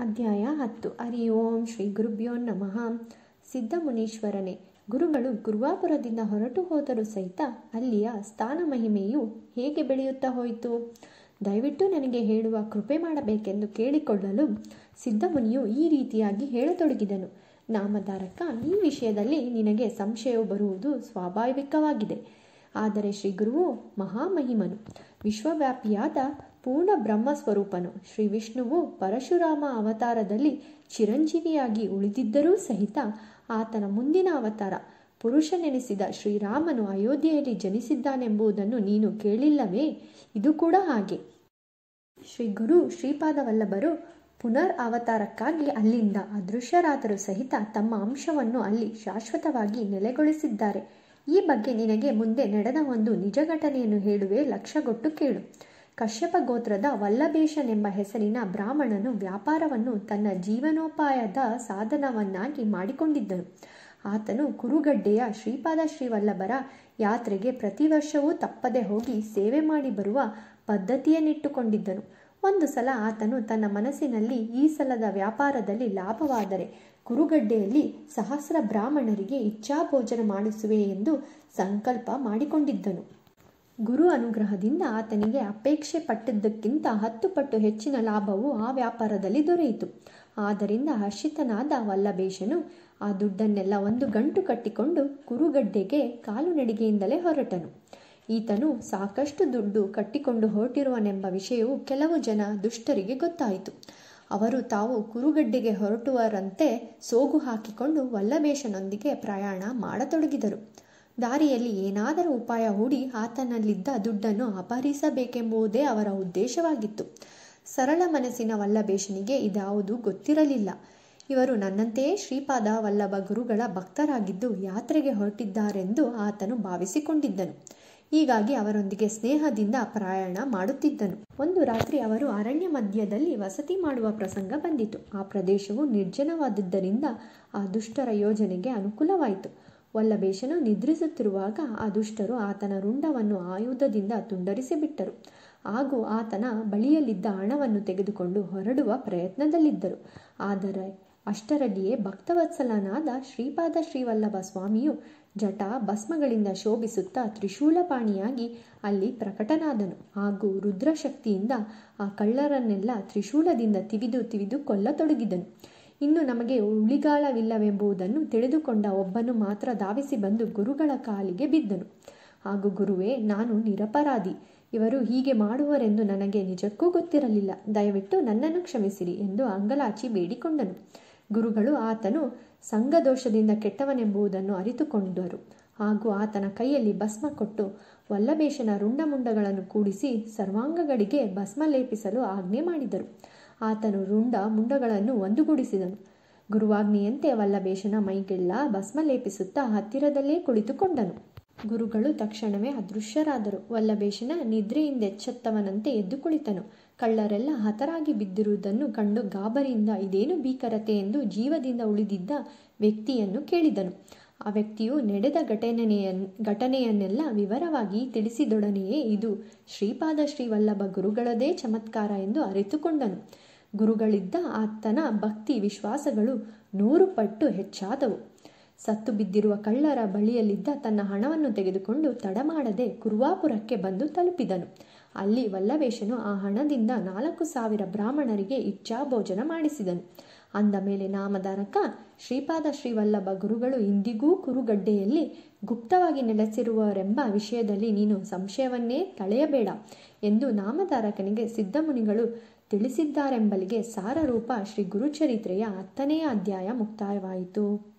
ಅಧ್ಯಾಯ 10. ಹರಿ ಓಂ ಶ್ರೀ ಗುರುಭ್ಯೋ ನಮಃ. ಸಿದ್ಧಮುನೀಶ್ವರನೇ, ಗುರುಗಳು ಗುರುವಾಪುರದಿಂದ ಹೊರಟು ಹೋದರೂ ಸಹಿತ ಅಲ್ಲಿಯ ಸ್ಥಾನ ಮಹಿಮೆಯು ಹೇಗೆ ಬೆಳೆಯುತ್ತಾ ಹೋಯಿತು? ದಯವಿಟ್ಟು ನನಗೆ ಹೇಳುವ ಕೃಪೆ ಮಾಡಬೇಕೆಂದು ಕೇಳಿಕೊಳ್ಳಲು ಸಿದ್ಧಮುನಿಯು ಈ ರೀತಿಯಾಗಿ ಹೇಳತೊಡಗಿದನು. ನಾಮಧಾರಕ, ಈ ವಿಷಯದಲ್ಲಿ ನಿನಗೆ ಸಂಶಯವು ಬರುವುದು ಸ್ವಾಭಾವಿಕವಾಗಿದೆ. ಆದರೆ ಶ್ರೀ ಗುರುವು ಮಹಾಮಹಿಮನು, ವಿಶ್ವವ್ಯಾಪಿಯಾದ ಪೂರ್ಣ ಬ್ರಹ್ಮಸ್ವರೂಪನು. ಶ್ರೀ ವಿಷ್ಣುವು ಪರಶುರಾಮ ಅವತಾರದಲ್ಲಿ ಚಿರಂಜೀವಿಯಾಗಿ ಉಳಿದಿದ್ದರೂ ಸಹಿತ ಆತನ ಮುಂದಿನ ಅವತಾರ ಪುರುಷನೆನಿಸಿದ ಶ್ರೀರಾಮನು ಅಯೋಧ್ಯೆಯಲ್ಲಿ ಜನಿಸಿದ್ದಾನೆಂಬುದನ್ನು ನೀನು ಕೇಳಿಲ್ಲವೇ? ಇದು ಕೂಡ ಹಾಗೆ. ಶ್ರೀ ಗುರು ಶ್ರೀಪಾದವಲ್ಲಭರು ಪುನರ್ ಅವತಾರಕ್ಕಾಗಿ ಅಲ್ಲಿಂದ ಅದೃಶ್ಯರಾದರೂ ಸಹಿತ ತಮ್ಮ ಅಂಶವನ್ನು ಅಲ್ಲಿ ಶಾಶ್ವತವಾಗಿ ನೆಲೆಗೊಳಿಸಿದ್ದಾರೆ. ಈ ಬಗ್ಗೆ ನಿನಗೆ ಮುಂದೆ ನಡೆದ ಒಂದು ನಿಜ ಘಟನೆಯನ್ನು ಹೇಳುವೆ, ಲಕ್ಷ್ಯಗೊಟ್ಟು ಕೇಳು. ಕಶ್ಯಪ ಗೋತ್ರದ ವಲ್ಲಭೇಶನೆಂಬ ಹೆಸರಿನ ಬ್ರಾಹ್ಮಣನು ವ್ಯಾಪಾರವನ್ನು ತನ್ನ ಜೀವನೋಪಾಯದ ಸಾಧನವನ್ನಾಗಿ ಮಾಡಿಕೊಂಡಿದ್ದನು. ಆತನು ಕುರುಗಡ್ಡೆಯ ಶ್ರೀಪಾದ ಶ್ರೀವಲ್ಲಭರ ಯಾತ್ರೆಗೆ ಪ್ರತಿ ವರ್ಷವೂ ತಪ್ಪದೆ ಹೋಗಿ ಸೇವೆ ಮಾಡಿ ಬರುವ ಪದ್ಧತಿಯನ್ನಿಟ್ಟುಕೊಂಡಿದ್ದನು. ಒಂದು ಸಲ ಆತನು ತನ್ನ ಮನಸ್ಸಿನಲ್ಲಿ ಈ ಸಲದ ವ್ಯಾಪಾರದಲ್ಲಿ ಲಾಭವಾದರೆ ಕುರುಗಡ್ಡೆಯಲ್ಲಿ ಸಹಸ್ರ ಬ್ರಾಹ್ಮಣರಿಗೆ ಇಚ್ಛಾಭೋಜನ ಮಾಡಿಸುವೆ ಎಂದು ಸಂಕಲ್ಪ ಮಾಡಿಕೊಂಡಿದ್ದನು. ಗುರು ಅನುಗ್ರಹದಿಂದ ಆತನಿಗೆ ಅಪೇಕ್ಷೆ ಪಟ್ಟದ್ದಕ್ಕಿಂತ 10 ಪಟ್ಟು ಹೆಚ್ಚಿನ ಲಾಭವು ಆ ವ್ಯಾಪಾರದಲ್ಲಿ ದೊರೆಯಿತು. ಆದ್ದರಿಂದ ಹರ್ಷಿತನಾದ ವಲ್ಲಭೇಶನು ಆ ದುಡ್ಡನ್ನೆಲ್ಲ ಒಂದು ಗಂಟು ಕಟ್ಟಿಕೊಂಡು ಕುರುಗಡ್ಡೆಗೆ ಕಾಲುನಡಿಗೆಯಿಂದಲೇ ಹೊರಟನು. ಈತನು ಸಾಕಷ್ಟು ದುಡ್ಡು ಕಟ್ಟಿಕೊಂಡು ಹೊರಟಿರುವನೆಂಬ ವಿಷಯವು ಕೆಲವು ಜನ ದುಷ್ಟರಿಗೆ ಗೊತ್ತಾಯಿತು. ಅವರು ತಾವು ಕುರುಗಡ್ಡೆಗೆ ಹೊರಟುವರಂತೆ ಸೋಗು ಹಾಕಿಕೊಂಡು ವಲ್ಲಭೇಶನೊಂದಿಗೆ ಪ್ರಯಾಣ ಮಾಡತೊಡಗಿದರು. ದಾರಿಯಲ್ಲಿ ಏನಾದರೂ ಉಪಾಯ ಹೂಡಿ ಆತನಲ್ಲಿದ್ದ ದುಡ್ಡನ್ನು ಅಪಹರಿಸಬೇಕೆಂಬುದೇ ಅವರ ಉದ್ದೇಶವಾಗಿತ್ತು. ಸರಳ ಮನಸ್ಸಿನ ವಲ್ಲಭೇಶನಿಗೆ ಇದ್ಯಾವುದೂ ಗೊತ್ತಿರಲಿಲ್ಲ. ಇವರು ನನ್ನಂತೆಯೇ ಶ್ರೀಪಾದ ವಲ್ಲಭ ಗುರುಗಳ ಭಕ್ತರಾಗಿದ್ದು ಯಾತ್ರೆಗೆ ಹೊರಟಿದ್ದಾರೆಂದು ಆತನು ಭಾವಿಸಿಕೊಂಡಿದ್ದನು. ಹೀಗಾಗಿ ಅವರೊಂದಿಗೆ ಸ್ನೇಹದಿಂದ ಪ್ರಯಾಣ ಮಾಡುತ್ತಿದ್ದನು. ಒಂದು ರಾತ್ರಿ ಅವರು ಅರಣ್ಯ ಮಧ್ಯದಲ್ಲಿ ವಸತಿ ಮಾಡುವ ಪ್ರಸಂಗ ಬಂದಿತು. ಆ ಪ್ರದೇಶವು ನಿರ್ಜನವಾದುದರಿಂದ ಆ ದುಷ್ಟರ ಯೋಜನೆಗೆ ಅನುಕೂಲವಾಯಿತು. ವಲ್ಲಭೇಶನು ನಿದ್ರಿಸುತ್ತಿರುವಾಗ ಆ ದುಷ್ಟರು ಆತನ ರುಂಡವನ್ನು ಆಯುಧದಿಂದ ತುಂಡರಿಸಿಬಿಟ್ಟರು. ಹಾಗೂ ಆತನ ಬಳಿಯಲ್ಲಿದ್ದ ಹಣವನ್ನು ತೆಗೆದುಕೊಂಡು ಹೊರಡುವ ಪ್ರಯತ್ನದಲ್ಲಿದ್ದರು. ಆದರೆ ಅಷ್ಟರಲ್ಲಿಯೇ ಭಕ್ತವತ್ಸಲನಾದ ಶ್ರೀಪಾದ ಶ್ರೀವಲ್ಲಭ ಸ್ವಾಮಿಯು ಜಟ ಭಸ್ಮಗಳಿಂದ ಶೋಭಿಸುತ್ತಾ ತ್ರಿಶೂಲಪಾಣಿಯಾಗಿ ಅಲ್ಲಿ ಪ್ರಕಟನಾದನು. ಹಾಗೂ ರುದ್ರಶಕ್ತಿಯಿಂದ ಆ ಕಳ್ಳರನ್ನೆಲ್ಲ ತ್ರಿಶೂಲದಿಂದ ತಿವಿದು ಕೊಲ್ಲತೊಡಗಿದನು. ಇನ್ನು ನಮಗೆ ಉಳಿಗಾಲವಿಲ್ಲವೆಂಬುದನ್ನು ತಿಳಿದುಕೊಂಡ ಒಬ್ಬನು ಮಾತ್ರ ಧಾವಿಸಿ ಬಂದು ಗುರುಗಳ ಕಾಲಿಗೆ ಬಿದ್ದನು. ಹಾಗೂ ಗುರುವೇ, ನಾನು ನಿರಪರಾಧಿ. ಇವರು ಹೀಗೆ ಮಾಡುವರೆಂದು ನನಗೆ ನಿಜಕ್ಕೂ ಗೊತ್ತಿರಲಿಲ್ಲ. ದಯವಿಟ್ಟು ನನ್ನನ್ನು ಕ್ಷಮಿಸಿರಿ ಎಂದು ಅಂಗಲಾಚಿ ಬೇಡಿಕೊಂಡನು. ಗುರುಗಳು ಆತನು ಸಂಘದೋಷದಿಂದ ಕೆಟ್ಟವನೆಂಬುದನ್ನು ಅರಿತುಕೊಂಡರು. ಹಾಗೂ ಆತನ ಕೈಯಲ್ಲಿ ಭಸ್ಮ ಕೊಟ್ಟು ವಲ್ಲಭೇಶನ ರುಂಡಮುಂಡಗಳನ್ನು ಕೂಡಿಸಿ ಸರ್ವಾಂಗಗಳಿಗೆ ಭಸ್ಮ ಲೇಪಿಸಲು ಆಜ್ಞೆ ಮಾಡಿದರು. ಆತನು ರುಂಡ ಮುಂಡಗಳನ್ನು ಒಂದುಗೂಡಿಸಿದನು. ಗುರುವಾಜ್ಞೆಯಂತೆ ವಲ್ಲಭೇಶನ ಮೈಗೆಲ್ಲ ಭಸ್ಮ ಲೇಪಿಸುತ್ತಾ ಹತ್ತಿರದಲ್ಲೇ ಕುಳಿತುಕೊಂಡನು. ಗುರುಗಳು ತಕ್ಷಣವೇ ಅದೃಶ್ಯರಾದರು. ವಲ್ಲಭೇಶನ ನಿದ್ರೆಯಿಂದೆಚ್ಚೆತ್ತವನಂತೆ ಎದ್ದು ಕುಳಿತನು. ಕಳ್ಳರೆಲ್ಲ ಹತರಾಗಿ ಬಿದ್ದಿರುವುದನ್ನು ಕಂಡು ಗಾಬರಿಯಿಂದ ಇದೇನು ಭೀಕರತೆ ಎಂದು ಜೀವದಿಂದ ಉಳಿದಿದ್ದ ವ್ಯಕ್ತಿಯನ್ನು ಕೇಳಿದನು. ಆ ವ್ಯಕ್ತಿಯು ನಡೆದ ಘಟನೆಯನ್ನೆಲ್ಲ ವಿವರವಾಗಿ ತಿಳಿಸಿದೊಡನೆಯೇ ಇದು ಶ್ರೀಪಾದ ಶ್ರೀವಲ್ಲಭ ಗುರುಗಳದೇ ಚಮತ್ಕಾರ ಎಂದು ಅರಿತುಕೊಂಡನು. ಗುರುಗಳಿದ್ದ ಆತನ ಭಕ್ತಿ ವಿಶ್ವಾಸಗಳು 100 ಪಟ್ಟು ಹೆಚ್ಚಾದವು. ಸತ್ತು ಬಿದ್ದಿರುವ ಕಳ್ಳರ ಬಳಿಯಲ್ಲಿದ್ದ ತನ್ನ ಹಣವನ್ನು ತೆಗೆದುಕೊಂಡು ತಡಮಾಡದೆ ಕುರುವಾಪುರಕ್ಕೆ ಬಂದು ತಲುಪಿದನು. ಅಲ್ಲಿ ವಲ್ಲಭೇಶನು ಆ ಹಣದಿಂದ 4,000 ಬ್ರಾಹ್ಮಣರಿಗೆ ಇಚ್ಛಾಭೋಜನ ಮಾಡಿಸಿದನು. ಅಂದ ಮೇಲೆ ನಾಮಧಾರಕ, ಶ್ರೀಪಾದ ಶ್ರೀವಲ್ಲಭ ಗುರುಗಳು ಇಂದಿಗೂ ಕುರುಗಡ್ಡೆಯಲ್ಲಿ ಗುಪ್ತವಾಗಿ ನೆಲೆಸಿರುವರೆಂಬ ವಿಷಯದಲ್ಲಿ ನೀನು ಸಂಶಯವನ್ನೇ ತಳೆಯಬೇಡ ಎಂದು ನಾಮಧಾರಕನಿಗೆ ಸಿದ್ಧಮುನಿಗಳು ತಿಳಿಸಿದ್ದಾರೆಂಬಲಿಗೆ ಸಾರರೂಪ ಶ್ರೀ ಗುರುಚರಿತ್ರೆಯ 10ನೇ ಅಧ್ಯಾಯ ಮುಕ್ತಾಯವಾಯಿತು.